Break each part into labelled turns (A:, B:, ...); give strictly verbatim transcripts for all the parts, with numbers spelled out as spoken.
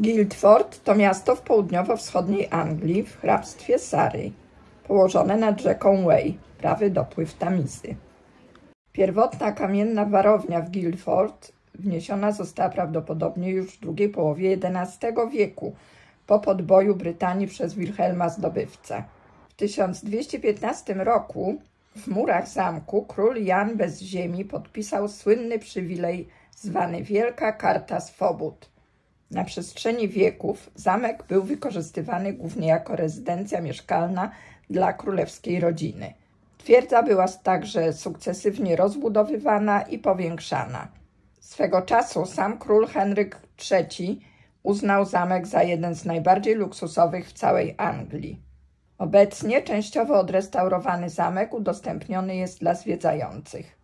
A: Guildford to miasto w południowo-wschodniej Anglii w hrabstwie Surrey, położone nad rzeką Wey, prawy dopływ Tamizy. Pierwotna kamienna warownia w Guildford wniesiona została prawdopodobnie już w drugiej połowie jedenastego wieku, po podboju Brytanii przez Wilhelma Zdobywcę. W tysiąc dwieście piętnastym roku w murach zamku król Jan bez ziemi podpisał słynny przywilej zwany Wielka Karta Swobód. Na przestrzeni wieków zamek był wykorzystywany głównie jako rezydencja mieszkalna dla królewskiej rodziny. Twierdza była także sukcesywnie rozbudowywana i powiększana. Swego czasu sam król Henryk trzeci uznał zamek za jeden z najbardziej luksusowych w całej Anglii. Obecnie częściowo odrestaurowany zamek udostępniony jest dla zwiedzających.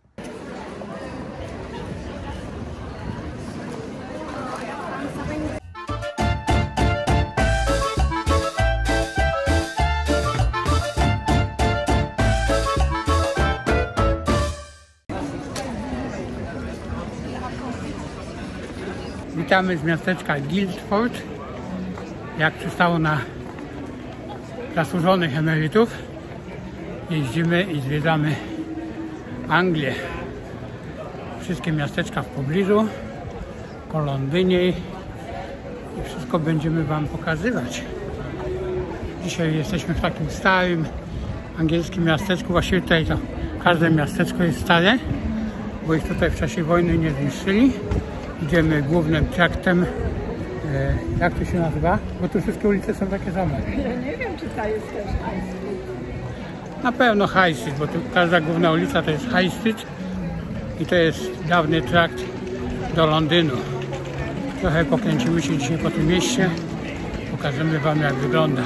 B: Witamy z miasteczka Guildford, jak przystało na zasłużonych emerytów. Jeździmy i zwiedzamy Anglię. Wszystkie miasteczka w pobliżu, koło Londynie i wszystko będziemy Wam pokazywać. Dzisiaj jesteśmy w takim starym angielskim miasteczku. Właściwie tutaj to każde miasteczko jest stare, bo ich tutaj w czasie wojny nie zniszczyli. Idziemy głównym traktem, e, jak to się nazywa? Bo tu wszystkie ulice są takie same.
A: Ja nie wiem, czy ta jest też High Street.
B: Na pewno High Street, bo tu każda główna ulica to jest High Street i to jest dawny trakt do Londynu. Trochę pokręcimy się dzisiaj po tym mieście, pokażemy Wam, jak wygląda.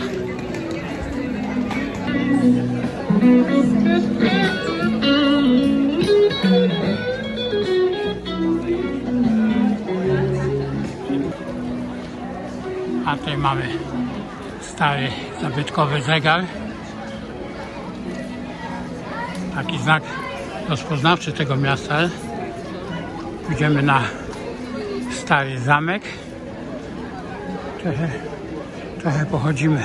B: A tutaj mamy stary, zabytkowy zegar. Taki znak rozpoznawczy tego miasta. Idziemy na stary zamek. Trochę, trochę pochodzimy.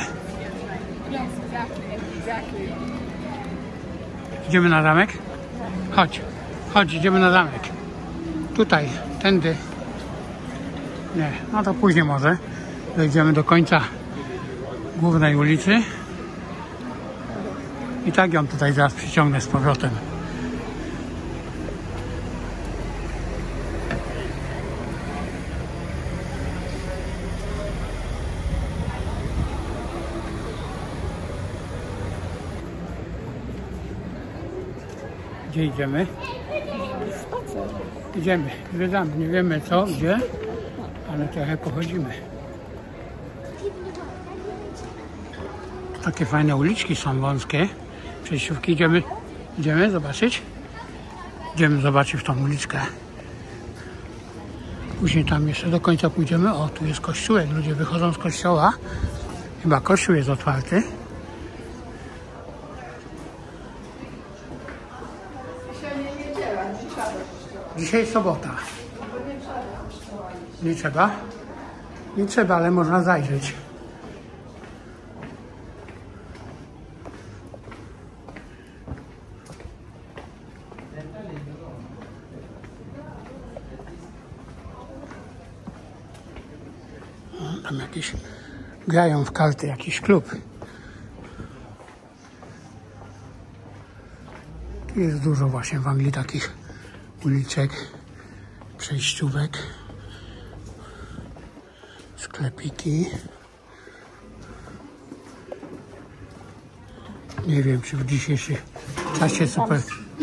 B: Idziemy na zamek? Chodź, chodź, idziemy na zamek. Tutaj, tędy. Nie, no to później może. Dojdziemy do końca głównej ulicy i tak ją tutaj zaraz przyciągnę z powrotem. Gdzie idziemy?
A: Spacer.
B: Idziemy, zwiedzamy, nie wiemy co, gdzie, ale trochę pochodzimy. Takie fajne uliczki są wąskie, przejściówki. Idziemy, idziemy zobaczyć. Idziemy zobaczyć w tą uliczkę. Później tam jeszcze do końca pójdziemy. O, tu jest kościółek, ludzie wychodzą z kościoła. Chyba kościół jest otwarty.
A: Dzisiaj nie niedziela, nie trzeba do kościoła.
B: Dzisiaj sobota.
A: Bo nie trzeba do kościoła.
B: Nie trzeba? Nie trzeba, ale można zajrzeć. Tam jakieś grają w karty, jakiś klub. Tu jest dużo właśnie w Anglii takich uliczek, przejściówek, sklepiki. Nie wiem, czy w dzisiejszym czasie super...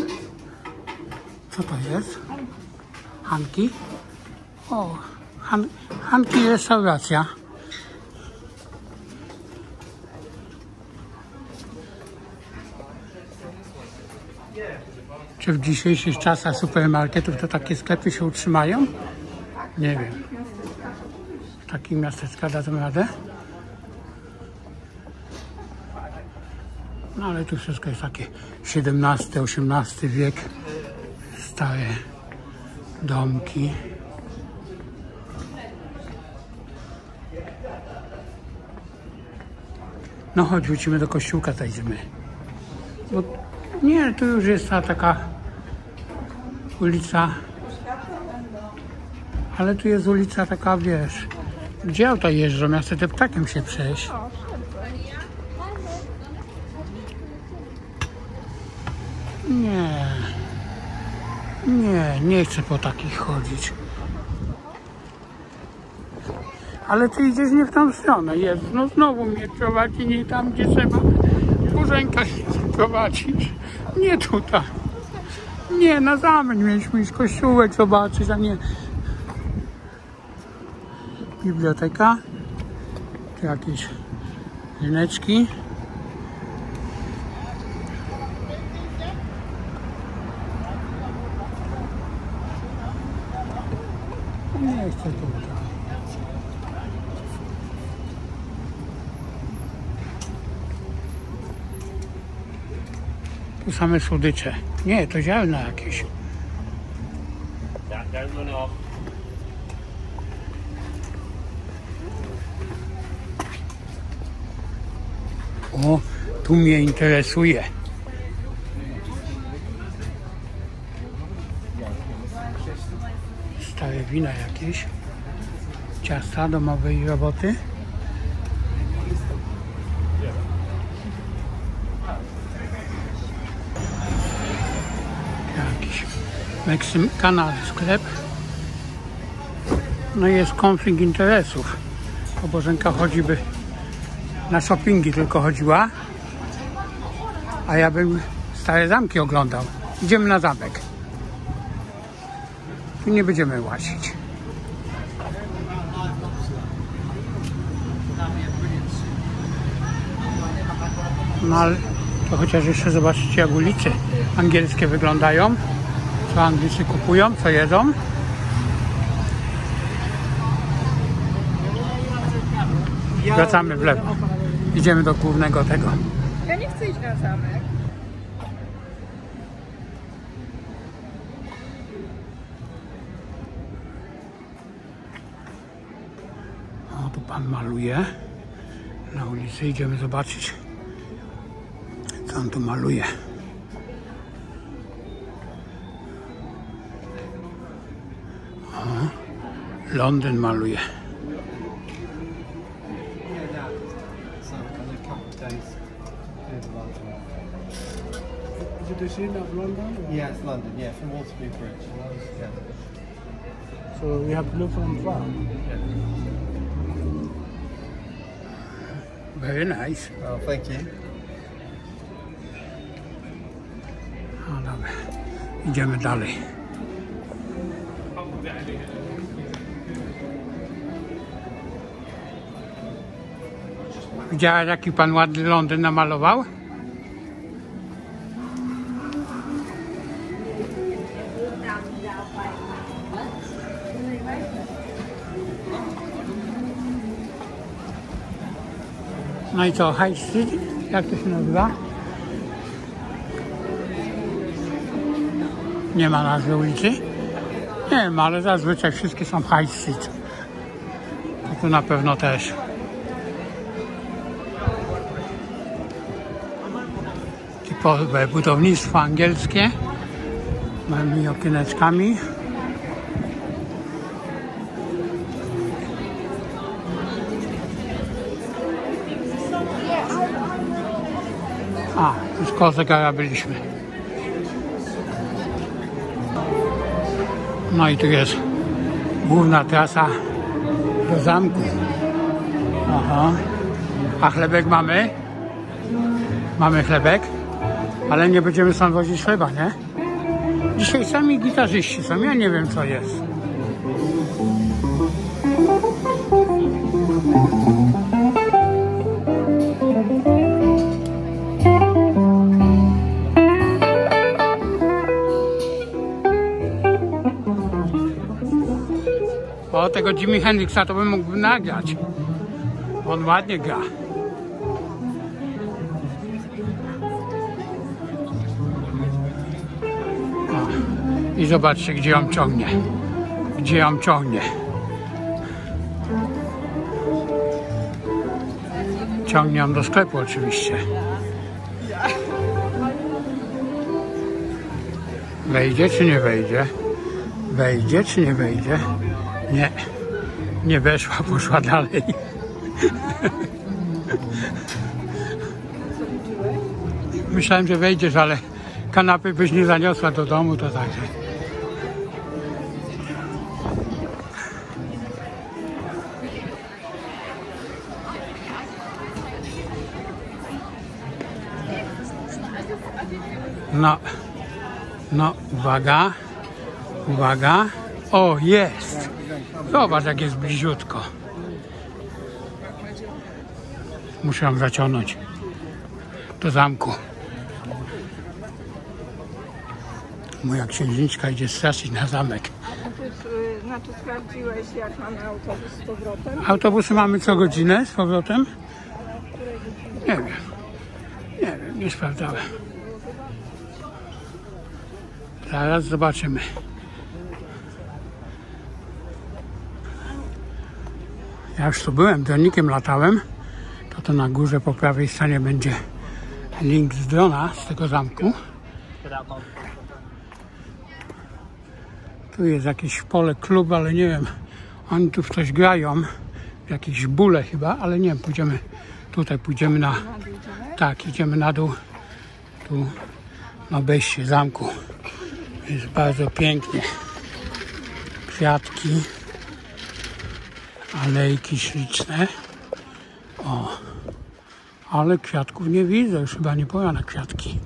B: Co to jest? Hanki? O, Han Hanki restauracja. Czy w dzisiejszych czasach supermarketów to takie sklepy się utrzymają? Nie wiem. W takich miasteczkach dadzą radę? No ale tu wszystko jest takie siedemnasty, osiemnasty wiek. Stare domki. No chodź, wrócimy do kościółka, zajdziemy. Bo nie, tu już jest ta taka ulica. Ale tu jest ulica taka, wiesz, gdzie auta jeżdżą, ja chcę tym ptakiem się przejść. Nie, nie, nie chcę po takich chodzić. Ale ty idziesz nie w tą stronę, jest, no znowu mnie prowadzi nie tam, gdzie trzeba. Bożenka prowadzić, nie tutaj. Nie, na zamek mieliśmy iść kościółek zobaczyć, a nie... Biblioteka, tu jakieś ryneczki. Nie chcę tutaj. Tu same słodycze. Nie, to zielone jakieś. O, tu mnie interesuje. Stare wina jakieś. Ciasta domowej roboty. Jakiś Meksykana sklep. No i jest konflikt interesów. Bo Bożenka chodzi by na shoppingi tylko chodziła, a ja bym stare zamki oglądał. Idziemy na zamek. Tu nie będziemy łazić. No ale to chociaż jeszcze zobaczycie, jak ulice angielskie wyglądają, co Anglicy kupują, co jedzą. Wracamy w lewo. Idziemy do głównego tego.
A: Ja nie chcę iść na zamek.
B: O, tu pan maluje. Na ulicy idziemy zobaczyć, co on tu maluje. O, Londyn maluje. Is it the scene of London? Or?
C: Yeah, it's London. Yeah, from Waterloo Bridge. Yeah.
B: So we have to look from far.
C: Yeah.
B: Very nice.
C: Oh, thank you.
B: No dobra, idziemy dalej. Widziałeś, jaki pan ładny Londyn namalował? No i co, High Street? Jak to się nazywa? Nie ma nazwy ulicy? Nie wiem, ale zazwyczaj wszystkie są High Street. To tu na pewno też. Typowe budownictwo angielskie. Małymi okieneczkami. A, już koło zegara byliśmy. No i tu jest główna trasa do zamku. Aha. A chlebek mamy? Mamy chlebek, ale nie będziemy stąd wozić chleba, nie? Dzisiaj sami gitarzyści są, ja nie wiem co jest. O, tego Jimi Hendrixa to bym mógł nagrać. On ładnie gra. O, i zobaczcie, gdzie ją ciągnie. Gdzie ją ciągnie. ciągnie ją do sklepu oczywiście. Wejdzie czy nie wejdzie? Wejdzie czy nie wejdzie? Nie. Nie weszła, poszła dalej. Myślałem, że wejdziesz, ale kanapy byś nie zaniosła do domu, to także. No, no, uwaga, uwaga. O, jest. Zobacz, jak jest bliziutko. Muszę ją zaciągnąć do zamku. Moja księżniczka idzie straszyć na zamek.
A: Znaczy sprawdziłeś, jak mamy autobus z powrotem?
B: Autobusy mamy co godzinę z powrotem? Nie wiem. Nie wiem, nie sprawdzałem. Zaraz zobaczymy. Ja już tu byłem, dronikiem latałem. To to na górze po prawej stronie będzie link z drona z tego zamku. Tu jest jakieś pole klub, ale nie wiem. Oni tu w coś grają. Jakieś bóle chyba, ale nie wiem, pójdziemy tutaj, pójdziemy na... Tak, idziemy na dół. Tu na obejście zamku. Jest bardzo pięknie. Kwiatki. Alejki śliczne. O. Ale kwiatków nie widzę. Już chyba nie pora na kwiatki.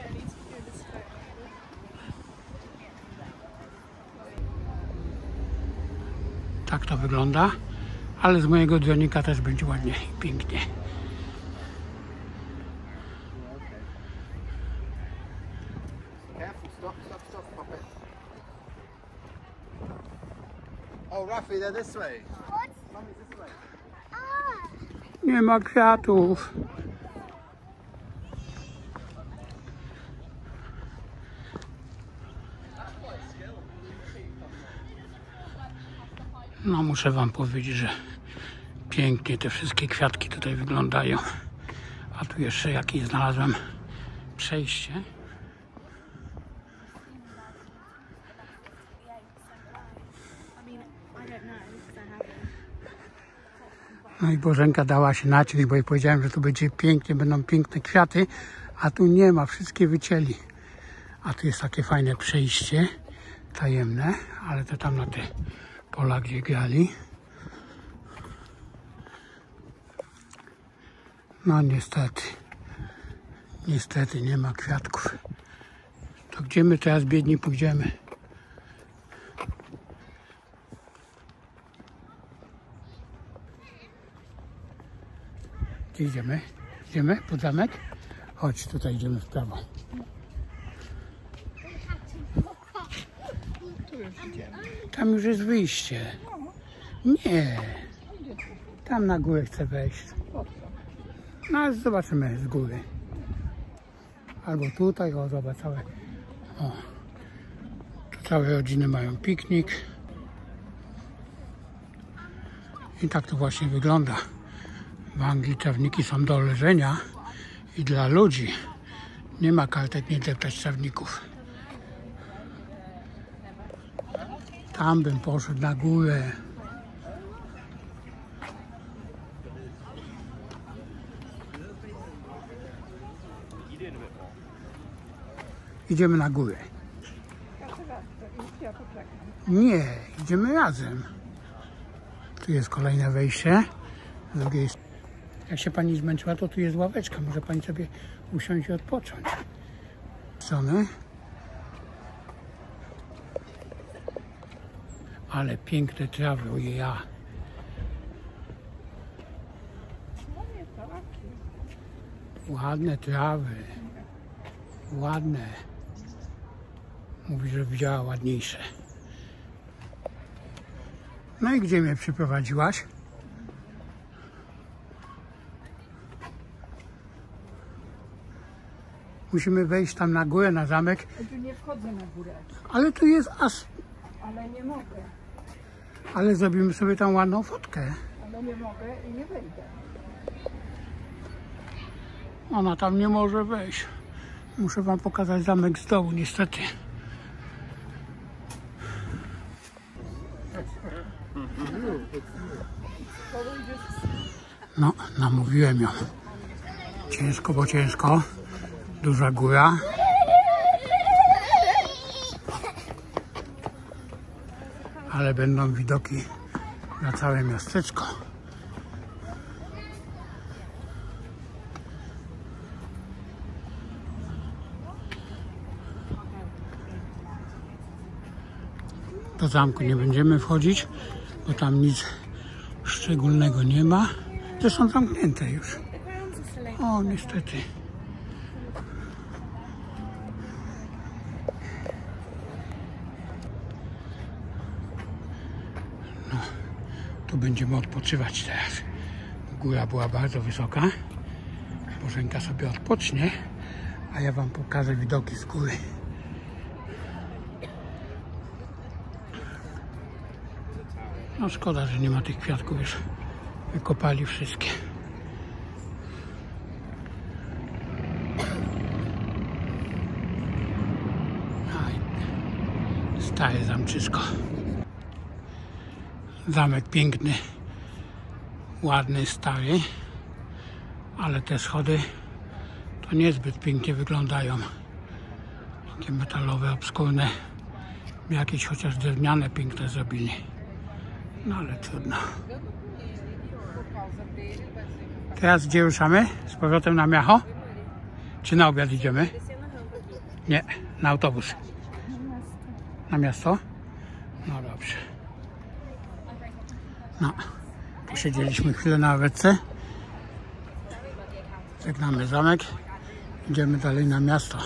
B: Tak to wygląda. Ale z mojego dronika też będzie ładnie i pięknie.
C: Oh, Rafi, they're this way.
B: Nie ma kwiatów. No muszę wam powiedzieć, że pięknie te wszystkie kwiatki tutaj wyglądają. A tu jeszcze jakieś znalazłem przejście. No i Bożenka dała się naciąć, bo jej powiedziałem, że tu będzie pięknie, będą piękne kwiaty, a tu nie ma, wszystkie wycięli. A tu jest takie fajne przejście, tajemne, ale to tam na te pola, gdzie grali. No niestety, niestety nie ma kwiatków. To gdzie my teraz biedni pójdziemy? Gdzie idziemy? Idziemy pod zamek? Chodź, tutaj idziemy w prawo. Tam już jest wyjście. Nie. Tam na górę chcę wejść. No ale zobaczymy z góry. Albo tutaj, o zobacz, całe. O. Tu całe rodziny mają piknik. I tak to właśnie wygląda. W Anglii trawniki są do leżenia i dla ludzi. Nie ma kartek nie deptać trawników. Tam bym poszedł na górę. Idziemy na górę. Nie, idziemy razem. Tu jest kolejne wejście. Z drugiej strony. Jak się pani zmęczyła, to tu jest ławeczka. Może pani sobie usiąść i odpocząć. Strony. Ale piękne trawy, ojej. Ładne trawy. Ładne. Mówi, że widziała ładniejsze. No i gdzie mnie przyprowadziłaś? Musimy wejść tam na górę, na zamek.
A: Ja tu nie wchodzę na górę.
B: Ale tu jest aż...
A: Ale nie mogę.
B: Ale zrobimy sobie tam ładną fotkę.
A: Ale nie mogę i nie wejdę.
B: Ona tam nie może wejść. Muszę wam pokazać zamek z dołu, niestety. No, namówiłem ją. Ciężko, bo ciężko. Duża góra. Ale będą widoki na całe miasteczko. Do zamku nie będziemy wchodzić, bo tam nic szczególnego nie ma. Zresztą zamknięte już. O, niestety. No, tu będziemy odpoczywać teraz. Góra była bardzo wysoka. Bożenka sobie odpocznie, a ja wam pokażę widoki z góry. No szkoda, że nie ma tych kwiatków, już wykopali wszystkie. Aj, stare zamczysko. Zamek piękny, ładny, stary, ale te schody to niezbyt pięknie wyglądają. Takie metalowe, obskurne. Jakieś chociaż drewniane piękne zrobili. No ale trudno. Teraz gdzie ruszamy? Z powrotem na Miacho? Czy na obiad idziemy? Nie, na autobus. Na miasto? No dobrze. No, posiedzieliśmy chwilę na ławeczce. Żegnamy zamek. Idziemy dalej na miasto.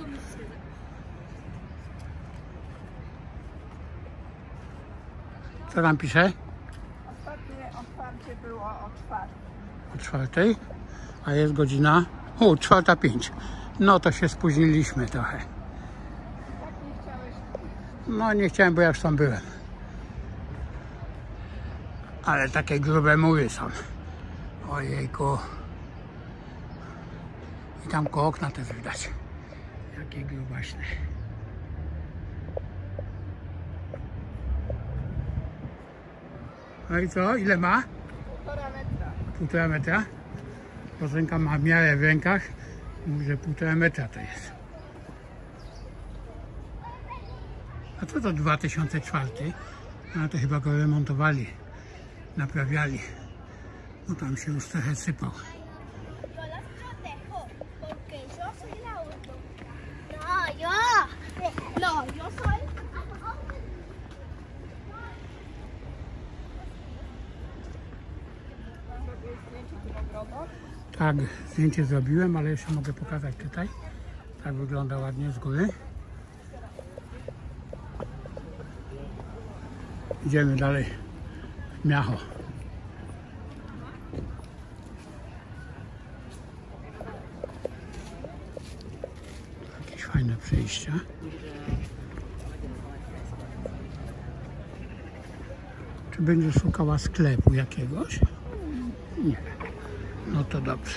B: Co tam pisze?
A: Ostatnie otwarcie było o czwartej.
B: O czwartej? A jest godzina... O, czwarta pięć. No to się spóźniliśmy trochę.
A: Tak nie chciałeś?
B: No nie chciałem, bo ja już tam byłem. Ale takie grube mury są. Ojejku. I tam koło okna też widać. Jakie grubaśne. No i co? Ile ma?
A: Półtora metra.
B: Półtora metra. Bożenka ma miarę w rękach. Mówi, że półtora metra to jest. A co to dwa tysiące czwarty? No to chyba go remontowali. Naprawiali. No tam się już trochę sypał. Tak, zdjęcie zrobiłem, ale jeszcze mogę pokazać tutaj. Tak wygląda ładnie z góry. Idziemy dalej w Miacho. Jakieś fajne przejścia. Czy będzie szukała sklepu jakiegoś? Nie. No to dobrze.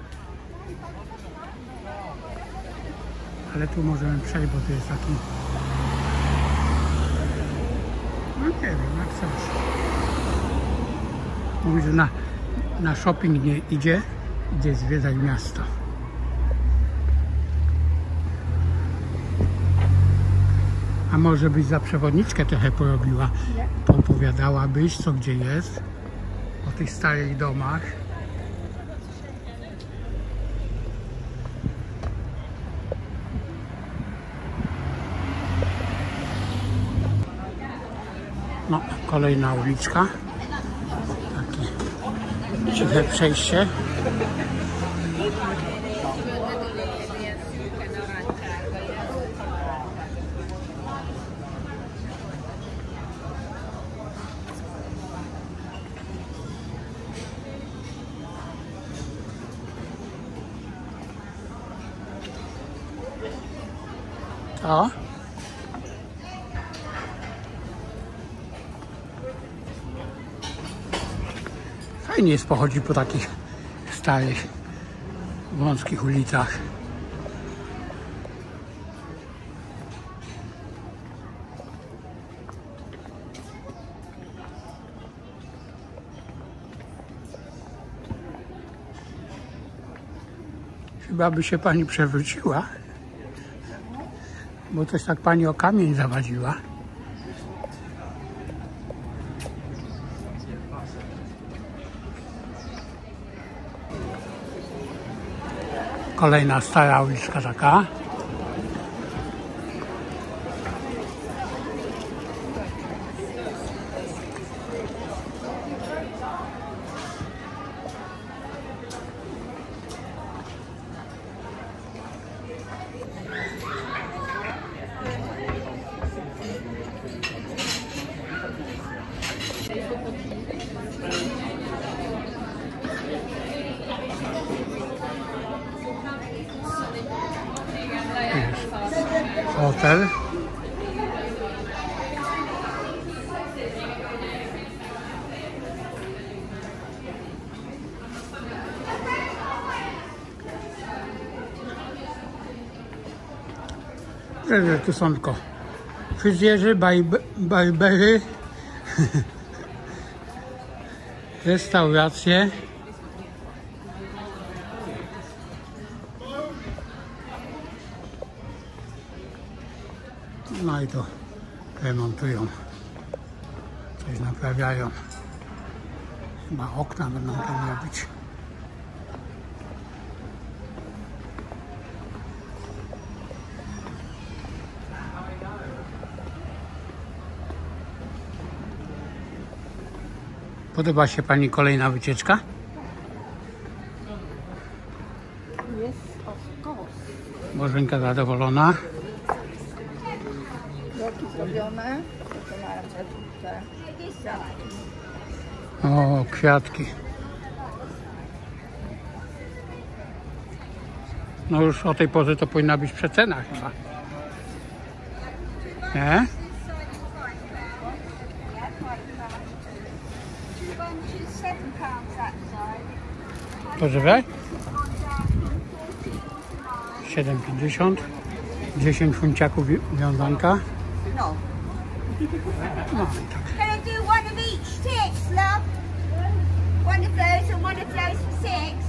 B: Ale tu możemy przejść, bo to jest taki... No nie wiem, jak chcesz. Mówi, że na, na shopping nie idzie, idzie zwiedzać miasto. A może byś za przewodniczkę trochę porobiła? Poopowiadałabyś, co gdzie jest, o tych starych domach. No, kolejna uliczka. Takie ciche przejście. To? Fajnie jest pochodzić po takich starych wąskich ulicach. Chyba by się pani przewróciła, bo coś tak pani o kamień zawadziła. Kolejna stara uliczka taka. Hotel. Że tu są tylko fryzjerzy, barbery, restauracje. No i to remontują, coś naprawiają. Chyba okna będą tam robić. Podoba się pani kolejna wycieczka?
A: Jest, of course.
B: Bożenka zadowolona.
A: Kroki zrobione, wykonałem te kwiatki.
B: O, kwiatki. No już o tej porze to powinna być przecena chyba. Nie? To żywe? siedem pięćdziesiąt. dziesięć funciaków wiązanka.
D: No.
B: No i tak.
D: Can I do one of each six, love? One of those and one of those for six.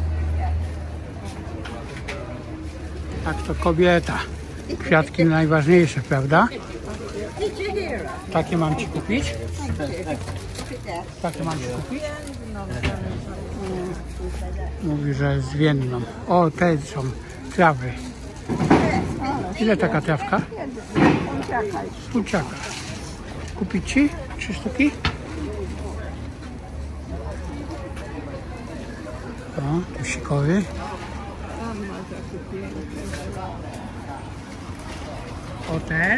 B: Tak to kobieta. Kwiatki najważniejsze, prawda?
D: Did you hear her?
B: Takie mam ci kupić?
D: Look at that.
B: Takie mam ci kupić? Mówi, że jest zwienną. O, te są trawy. Ile taka trawka? Funciaka. Kupić ci? Trzy sztuki? O, tu sikory. O te?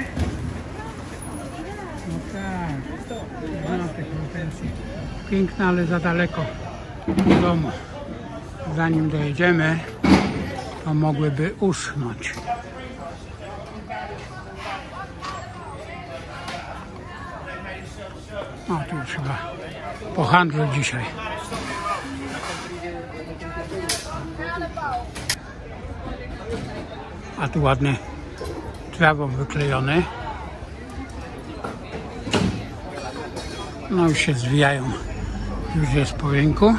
B: No tak. Nie ma tych pretensji. Piękne, ale za daleko do domu. Zanim dojedziemy, to mogłyby uschnąć. No tu już chyba po handlu dzisiaj. A tu ładny trawą wyklejony. No już się zwijają. Już jest po rynku.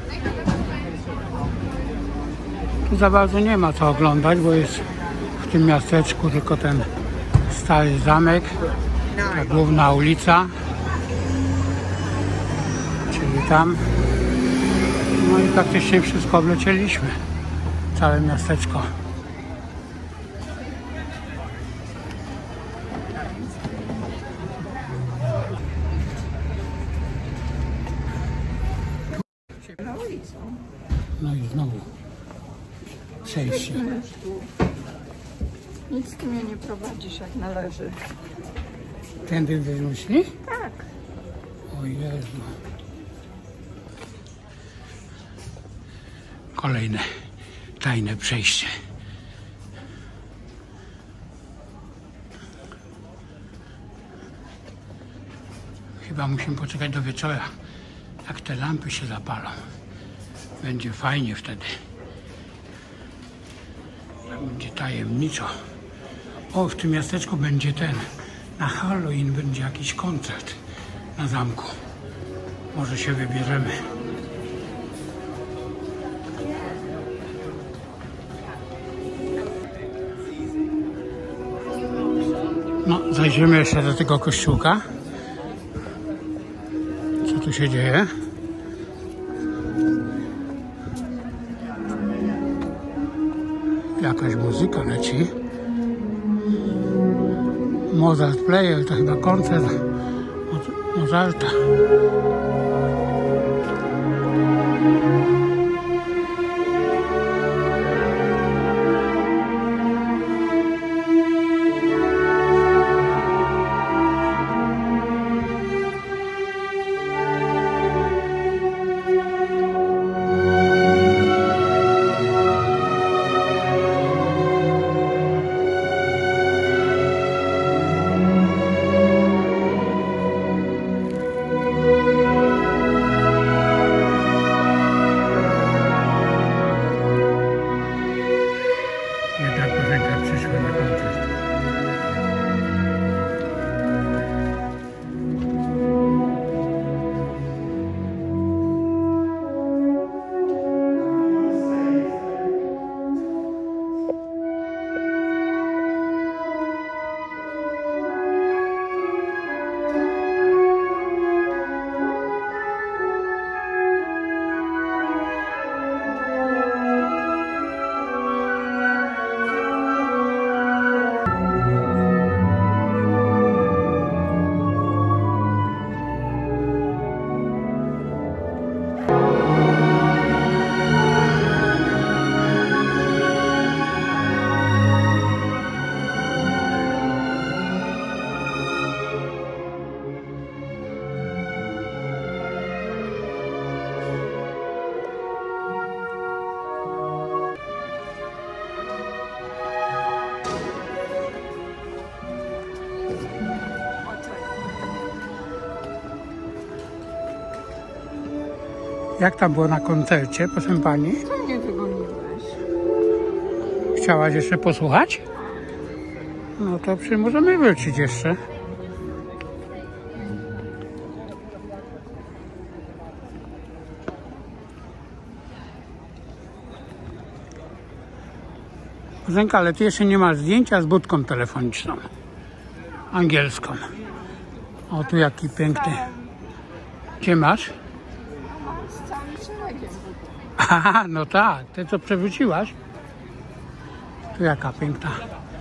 B: Tu za bardzo nie ma co oglądać, bo jest w tym miasteczku tylko ten stary zamek, ta główna ulica, czyli tam. No i praktycznie wszystko oblecieliśmy, całe miasteczko. No i znowu przejście.
A: Nic ty mnie nie prowadzisz jak należy.
B: Tędy wyszli?
A: Tak.
B: O Jezu. Kolejne tajne przejście. Chyba musimy poczekać do wieczora, jak te lampy się zapalą. Będzie fajnie wtedy. będzie tajemniczo. O, w tym miasteczku będzie ten, na Halloween będzie jakiś koncert na zamku. Może się wybierzemy. No, zajrzymy jeszcze do tego kościółka. Co tu się dzieje? Jakaś muzyka leci. Mozart Player, to chyba koncert Mozarta. Jak tam było na koncercie, proszę pani?
A: Co mnie wygoniłeś?
B: Chciałaś jeszcze posłuchać? No to przy możemy wrócić jeszcze. Zenka, ale ty jeszcze nie masz zdjęcia z budką telefoniczną. Angielską. O, tu jaki piękny. Gdzie masz?
A: Z całym szeregiem.
B: Aha, no tak, te co przewróciłaś. Tu jaka piękna.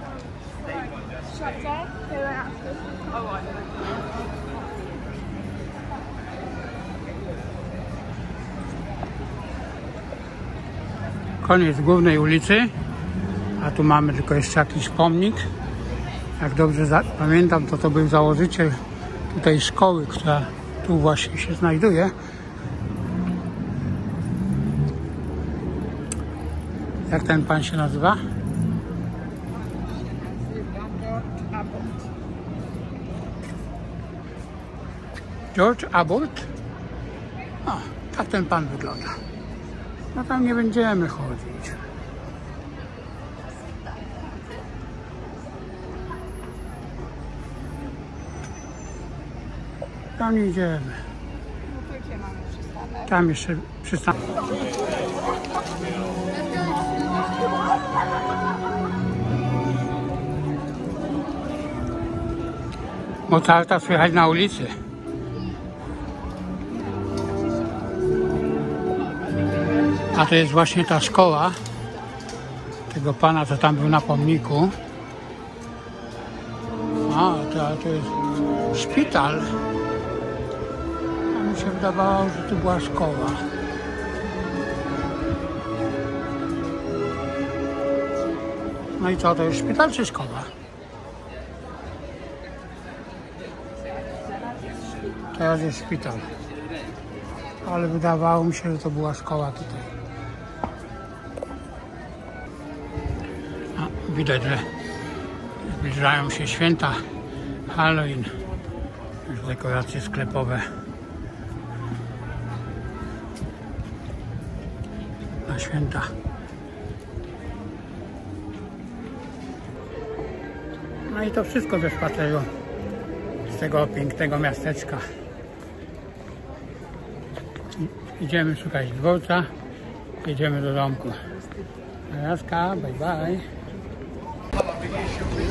B: Koniec głównej ulicy, a tu mamy tylko jeszcze jakiś pomnik. Jak dobrze pamiętam, to to był założyciel tutaj szkoły, która tu właśnie się znajduje. Jak ten pan się nazywa? George Abbott? O, tak ten pan wygląda. No tam nie będziemy chodzić. Tam nie idziemy. Tam jeszcze przystanek. Mozarta słychać na ulicy. A to jest właśnie ta szkoła tego pana, co tam był na pomniku. A, to, to jest szpital. A mi się wydawało, że tu była szkoła. No i co, to jest szpital czy szkoła? Teraz jest szpital. Ale wydawało mi się, że to była szkoła tutaj. A, widać, że zbliżają się święta Halloween. Już dekoracje sklepowe. Na święta. No i to wszystko ze spaceru z tego pięknego miasteczka. Idziemy szukać dworca, jedziemy do domku. Narazka, bye bye.